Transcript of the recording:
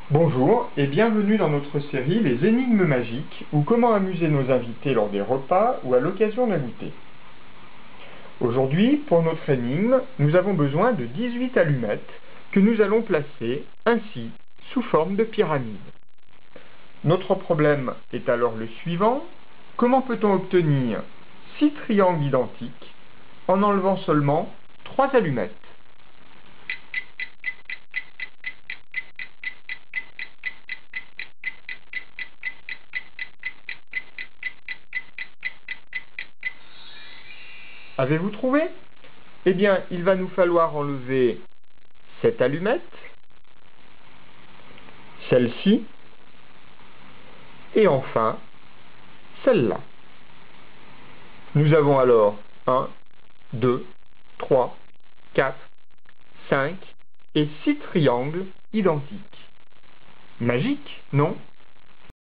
Bonjour et bienvenue dans notre série Les énigmes magiques ou comment amuser nos invités lors des repas ou à l'occasion d'un goûter. Aujourd'hui, pour notre énigme, nous avons besoin de 18 allumettes que nous allons placer ainsi sous forme de pyramide. Notre problème est alors le suivant: comment peut-on obtenir 6 triangles identiques en enlevant seulement 3 allumettes? Avez-vous trouvé? Eh bien, il va nous falloir enlever cette allumette, celle-ci, et enfin, celle-là. Nous avons alors 1, 2, 3, 4, 5 et 6 triangles identiques. Magique, non?